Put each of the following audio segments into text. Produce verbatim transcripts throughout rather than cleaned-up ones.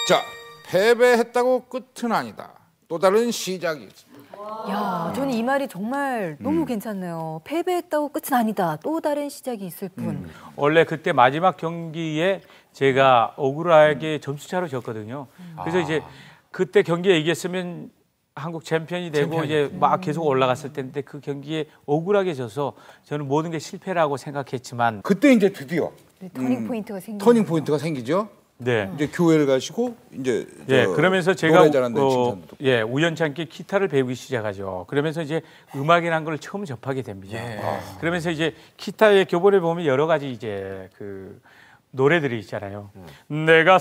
자, 패배했다고 끝은 아니다. 또 다른 시작이 있습니다. 야, 저는 이 말이 정말 너무 음. 괜찮네요. 패배했다고 끝은 아니다. 또 다른 시작이 있을 뿐. 음. 원래 그때 마지막 경기에 제가 억울하게 점수차로 졌거든요. 그래서 아. 이제 그때 경기에 이겼으면 한국 챔피언이 되고 챔피언이. 이제 막 계속 올라갔을 텐데 그 경기에 억울하게 져서 저는 모든 게 실패라고 생각했지만 그때 이제 드디어 네, 터닝 포인트가 생기죠. 터닝 포인트가 생기죠. 네. 이제 교회를 가시고 이제 예, 그러면서 제가 어, 예, 우연찮게 기타를 배우기 시작하죠. 그러면서 이제 음악이라는 걸 처음 접하게 됩니다. 예. 아. 그러면서 이제 기타의 교본에 보면 여러 가지 이제 그 노래들이 있잖아요. 음. 내가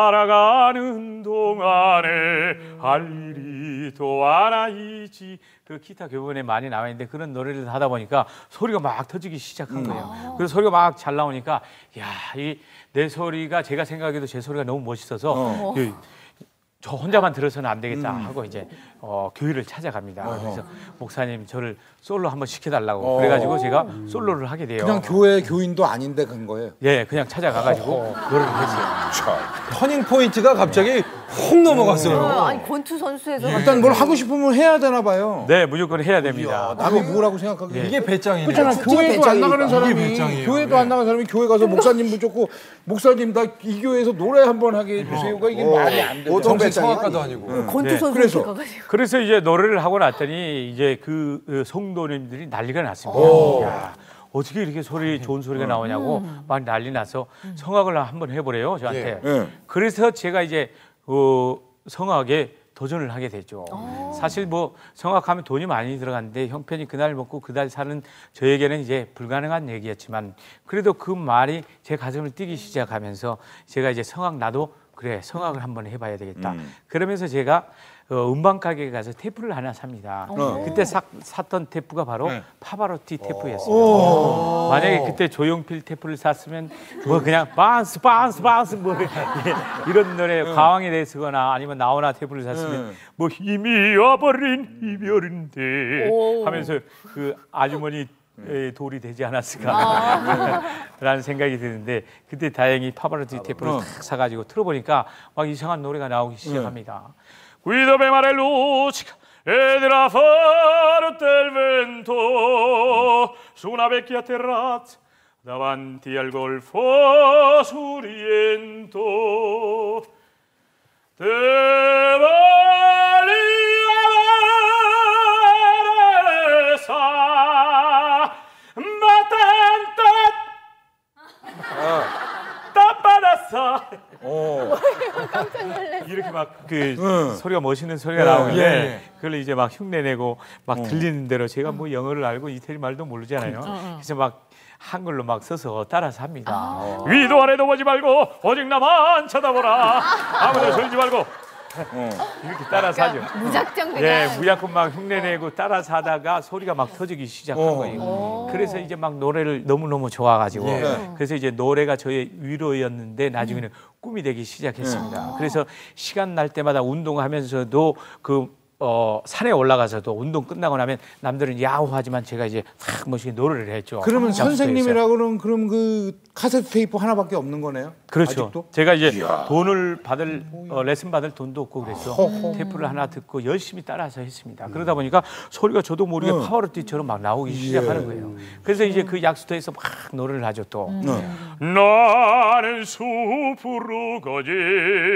살아가는 동안에 할 일이 또 하나 있지. 그 기타 교본에 많이 나와 있는데 그런 노래를 하다 보니까 소리가 막 터지기 시작한 음. 거예요. 아. 그래서 소리가 막 잘 나오니까 야, 이 내 소리가 제가 생각해도 제 소리가 너무 멋있어서 어. 이, 저 혼자만 들어서는 안 되겠다 하고 이제 어, 교회를 찾아갑니다. 어. 그래서 목사님 저를 솔로 한번 시켜달라고 어. 그래가지고 제가 솔로를 하게 돼요. 그냥 교회 교인도 아닌데 간 거예요? 예, 그냥 찾아가가지고 어. 노래를 했어요. 터닝 포인트가 갑자기 훅 넘어갔어요. 어, 아니 권투 선수에서 예. 일단 뭘 하고 싶으면 해야 되나 봐요. 네, 무조건 해야 됩니다. 이야, 남이 뭐라고 생각하기 예. 이게 배짱이네요. 그렇잖아. 교회도 안 나가는 사람이 교회도 안 나가는 사람이 교회 가서 목사님 붙잡고 목사님 나 이 교회에서 노래 한번 하게 해주세요가 이게 어. 말이 안 돼. 정신 성악가도 아니고. 응. 권투 네. 선수 그래서 가가지고. 그래서 이제 노래를 하고 났더니 이제 그, 그 성도님들이 난리가 났습니다. 야, 어떻게 이렇게 소리 좋은 소리가 나오냐고 음. 막 난리 나서 음. 성악을 한번 해보래요 저한테. 예. 예. 그래서 제가 이제 어, 성악에 도전을 하게 되죠. 오. 사실 뭐 성악하면 돈이 많이 들어갔는데 형편이 그날 먹고 그날 사는 저에게는 이제 불가능한 얘기였지만 그래도 그 말이 제 가슴을 뛰기 시작하면서 제가 이제 성악 나도 그래 성악을 한번 해봐야 되겠다. 음. 그러면서 제가 어, 음반 가게에 가서 테이프를 하나 삽니다. 오. 그때 사, 샀던 테이프가 바로 네. 파바로티 테이프였어요. 만약에 그때 조용필 테이프를 샀으면 뭐 그냥 바운스 바운스 바운스 뭐 이런 노래 네. 가왕에 대해서거나 아니면 나오나 테이프를 샀으면 네. 뭐 힘이 와버린 이별인데 오. 하면서 그 아주머니 에 돌이 되지 않았을까 아. 라는 생각이 드는데 그때 다행히 파바로티 테이프를 어. 탁 사가지고 틀어보니까 막 이상한 노래가 나오기 시작합니다. 네. Guido per mare luccica ed era forte il vento su una vecchia terrazza davanti al golfo suriento. Te valieresa ma tanto tapparassa 깜짝 놀랐어요. 이렇게 막 그 응. 소리가 멋있는 소리가 나오는데 예. 그걸 이제 막 흉내내고 막 어. 들리는 대로 제가 뭐 영어를 알고 이태리 말도 모르잖아요. 어. 그래서 막 한글로 막 써서 따라서 합니다. 아. 위도 아래도 보지 말고 오직 나만 쳐다보라. 아무나 졸지 말고. 어. 이렇게 따라서 하죠. 무작정 그냥. 예, 무작정 막 흉내내고 따라서 하다가 소리가 막 터지기 시작한 어. 거예요. 오. 그래서 이제 막 노래를 너무너무 좋아가지고 예. 그래서 이제 노래가 저의 위로였는데 나중에는 음. 꿈이 되기 시작했습니다. 음. 그래서 시간 날 때마다 운동하면서도 그 어, 산에 올라가서도 운동 끝나고 나면 남들은 야호하지만 제가 이제 탁 멋있게 노래를 했죠. 그러면 선생님이라고는 그럼 그 카세트 테이프 하나밖에 없는 거네요? 그렇죠. 아직도? 제가 이제 이야. 돈을 받을 어, 레슨 받을 돈도 없고 그래서 허허. 테이프를 하나 듣고 열심히 따라서 했습니다. 음. 그러다 보니까 소리가 저도 모르게 음. 파워로티처럼 막 나오기 시작하는 거예요. 그래서 이제 그 약수터에서 막 노래를 하죠 또. 음. 음. 나는 숲으로 거지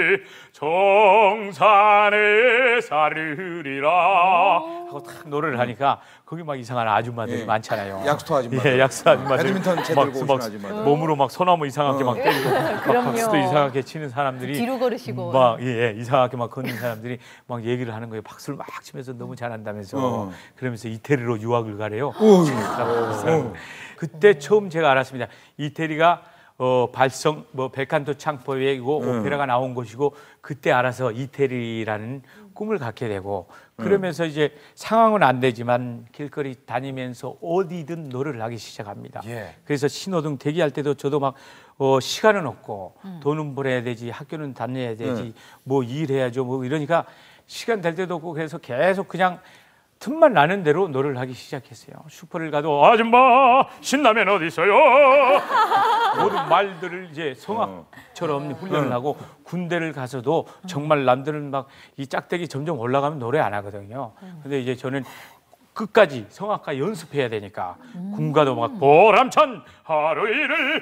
정산에 살으리라 하고 탁 노래를 하니까 거기 막 이상한 아줌마들이 예. 많잖아요. 약수터 아줌마. 예, 약수 아줌마들. 배드민턴 채 들고 오신 아줌마들. 몸으로 막 소나무 이상하게 어. 막 때리고 막 박수도 이상하게 치는 사람들이 뒤로 걸으시고 막 예, 이상하게 막 걷는 사람들이 막 얘기를 하는 거예요. 박수를 막 치면서 너무 잘한다면서 어. 그러면서 이태리로 유학을 가래요. 어. 그때 처음 제가 알았습니다. 이태리가 어, 발성, 뭐, 백한토 창포이고 음. 오페라가 나온 곳이고, 그때 알아서 이태리라는 꿈을 갖게 되고, 그러면서 음. 이제 상황은 안 되지만 길거리 다니면서 어디든 노래를 하기 시작합니다. 예. 그래서 신호등 대기할 때도 저도 막, 어, 시간은 없고, 음. 돈은 벌어야 되지, 학교는 다녀야 되지, 음. 뭐 일해야죠, 뭐 이러니까 시간 될 때도 없고, 그래서 계속 그냥 틈만 나는 대로 노래를 하기 시작했어요. 슈퍼를 가도 아줌마 신라면 어디 있어요? 모든 말들을 이제 성악처럼 훈련을 하고 군대를 가서도 정말 남들은 막 이 짝대기 점점 올라가면 노래 안 하거든요. 근데 이제 저는 끝까지 성악가 연습해야 되니까 음. 군 가도 막 보람찬 하루 일을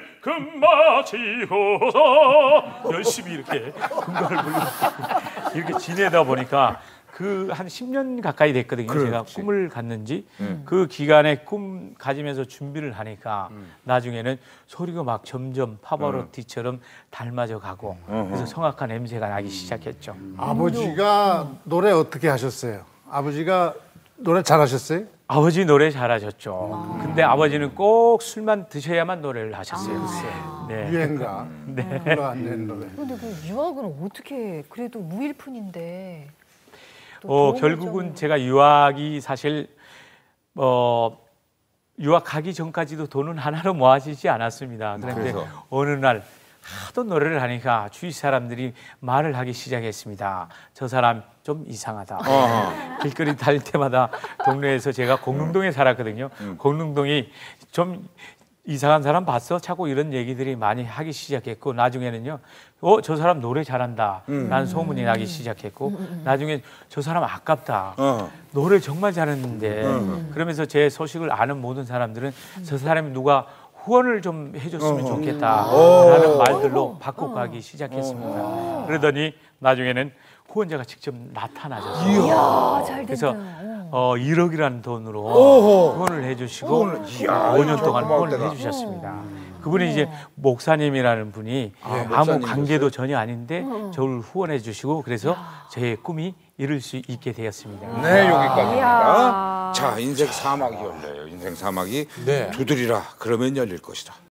금마치고서 열심히 이렇게 군가를 불러 이렇게 지내다 보니까 그 한 십 년 가까이 됐거든요. 그렇지. 제가 꿈을 갔는지 음. 그 기간에 꿈 가지면서 준비를 하니까 음. 나중에는 소리가 막 점점 파바로티처럼 닮아져 가고 음. 그래서 성악가 냄새가 나기 시작했죠. 음. 아버지가 노래 어떻게 하셨어요? 아버지가 노래 잘하셨어요? 아버지 노래 잘하셨죠. 아. 근데 아버지는 꼭 술만 드셔야만 노래를 하셨어요. 아. 네. 유행가. 네. 안 되는 노래. 근데 그 유학은 어떻게 그래도 무일푼인데. 어, 결국은 제가 유학이 사실 어, 유학 가기 전까지도 돈은 하나로 모아지지 않았습니다. 그런데 그래서. 어느 날 하도 노래를 하니까 주위 사람들이 말을 하기 시작했습니다. 저 사람 좀 이상하다. 어허. 길거리 다닐 때마다 동네에서 제가 공릉동에 살았거든요. 음. 공릉동이 좀 이상한 사람 봤어? 자꾸 이런 얘기들이 많이 하기 시작했고 나중에는요. 어, 저 사람 노래 잘한다. 음. 라는 소문이 나기 시작했고 음. 나중에 저 사람 아깝다. 어. 노래 정말 잘했는데 음. 그러면서 제 소식을 아는 모든 사람들은 저 사람이 누가 후원을 좀 해줬으면 어. 좋겠다라는 말들로 바꿔가기 시작했습니다. 어. 그러더니 나중에는 후원자가 직접 나타나셨어요. 이야, 잘 됐다. 그래서 어, 일억이라는 돈으로 오호. 후원을 해주시고 오 년 동안 후원을 해주셨습니다. 그분이 이제 목사님이라는 분이 아, 아무 관계도 전혀 아닌데 저를 후원해 주시고 그래서 제 꿈이 이룰 수 있게 되었습니다. 네, 여기까지입니다. 자, 인생 사막이 열려요. 인생 사막이 네. 두드리라 그러면 열릴 것이다.